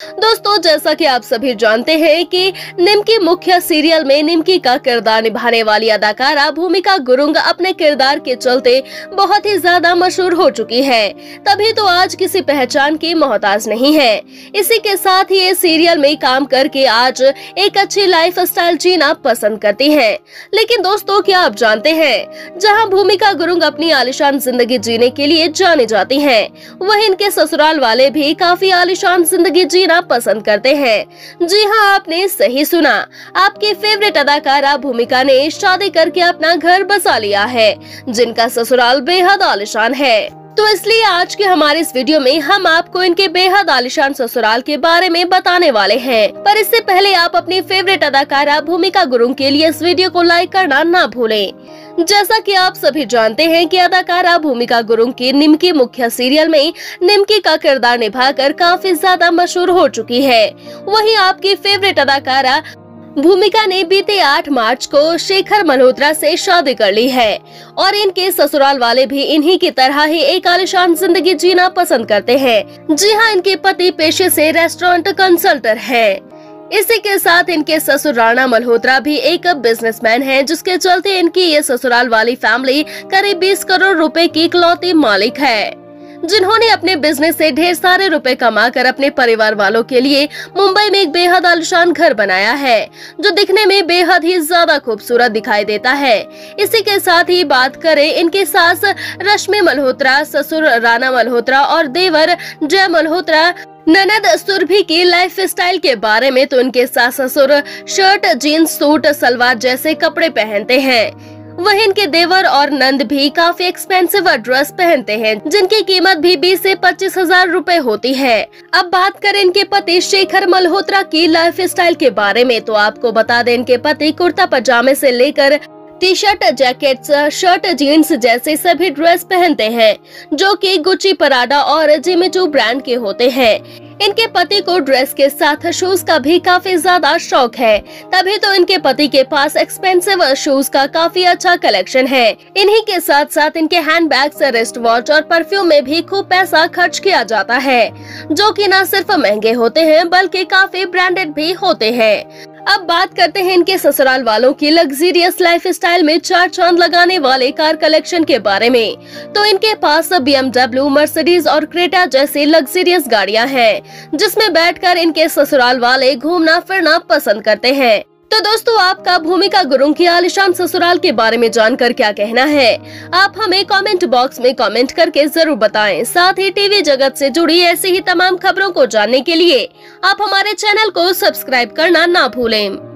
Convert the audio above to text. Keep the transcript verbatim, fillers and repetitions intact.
दोस्तों, जैसा कि आप सभी जानते हैं कि निमकी मुखिया सीरियल में निमकी का किरदार निभाने वाली अदाकारा भूमिका गुरुंग अपने किरदार के चलते बहुत ही ज्यादा मशहूर हो चुकी है। तभी तो आज किसी पहचान की मोहताज नहीं है। इसी के साथ ही ये सीरियल में काम करके आज एक अच्छी लाइफ स्टाइल जीना पसंद करती है। लेकिन दोस्तों, क्या आप जानते हैं, जहाँ भूमिका गुरुंग अपनी आलिशान जिंदगी जीने के लिए जानी जाती है, वहीं इनके ससुराल वाले भी काफी आलिशान जिंदगी जीना पसंद करते हैं। जी हाँ, आपने सही सुना, आपकी फेवरेट अदाकारा भूमिका ने शादी करके अपना घर बसा लिया है, जिनका ससुराल बेहद आलिशान है। तो इसलिए आज के हमारे इस वीडियो में हम आपको इनके बेहद आलिशान ससुराल के बारे में बताने वाले हैं। पर इससे पहले आप अपनी फेवरेट अदाकारा भूमिका गुरुंग के लिए इस वीडियो को लाइक करना ना भूलें। जैसा कि आप सभी जानते हैं कि अदाकारा भूमिका गुरुंग की निमकी मुखिया सीरियल में निमकी का किरदार निभाकर काफी ज्यादा मशहूर हो चुकी है। वहीं आपकी फेवरेट अदाकारा भूमिका ने बीते आठ मार्च को शेखर मल्होत्रा से शादी कर ली है और इनके ससुराल वाले भी इन्हीं की तरह ही एक आलिशान जिंदगी जीना पसंद करते हैं। जी हाँ, इनके पति पेशे से रेस्टोरेंट कंसल्टेंट हैं। इसी के साथ इनके ससुर राणा मल्होत्रा भी एक बिजनेसमैन हैं, जिसके चलते इनकी ये ससुराल वाली फैमिली करीब बीस करोड़ रुपए की इकलौती मालिक है, जिन्होंने अपने बिजनेस से ढेर सारे रुपए कमाकर अपने परिवार वालों के लिए मुंबई में एक बेहद आलिशान घर बनाया है, जो दिखने में बेहद ही ज्यादा खूबसूरत दिखाई देता है। इसी के साथ ही बात करें इनके सास रश्मि मल्होत्रा, ससुर राणा मल्होत्रा और देवर जय मल्होत्रा, ननद सुरभि की लाइफ स्टाइल के बारे में, तो इनके सास ससुर शर्ट, जीन्स, सूट, सलवार जैसे कपड़े पहनते हैं। वहीं इनके देवर और नंद भी काफी एक्सपेंसिव ड्रेस पहनते हैं, जिनकी कीमत भी बीस से पच्चीस हजार रूपए होती है। अब बात करें इनके पति शेखर मल्होत्रा की लाइफ स्टाइल के बारे में, तो आपको बता दें इनके पति कुर्ता पजामे से लेकर T shirt, jackets, shirt, jeans जैसे सभी ड्रेस पहनते हैं, जो कि गुच्ची, पराडा और जिमी चू ब्रांड के होते हैं। इनके पति को ड्रेस के साथ शूज का भी काफी ज्यादा शौक है, तभी तो इनके पति के पास एक्सपेंसिव शूज का काफी अच्छा कलेक्शन है। इन्हीं के साथ साथ इनके हैंडबैग्स, रिस्ट वॉच और परफ्यूम में भी खूब पैसा खर्च किया जाता है, जो कि न सिर्फ महंगे होते हैं बल्कि काफी ब्रांडेड भी होते हैं। अब बात करते हैं इनके ससुराल वालों की लग्जरियस लाइफ स्टाइल में चार चांद लगाने वाले कार कलेक्शन के बारे में। तो इनके पास बी एम डब्ल्यू, मर्सिडीज और क्रेटा जैसी लग्जरियस गाड़ियां हैं, जिसमें बैठकर इनके ससुराल वाले घूमना फिरना पसंद करते हैं। तो दोस्तों, आपका भूमिका गुरुंग की आलिशान ससुराल के बारे में जानकर क्या कहना है? आप हमें कमेंट बॉक्स में कमेंट करके जरूर बताएं। साथ ही टीवी जगत से जुड़ी ऐसी ही तमाम खबरों को जानने के लिए आप हमारे चैनल को सब्सक्राइब करना ना भूलें।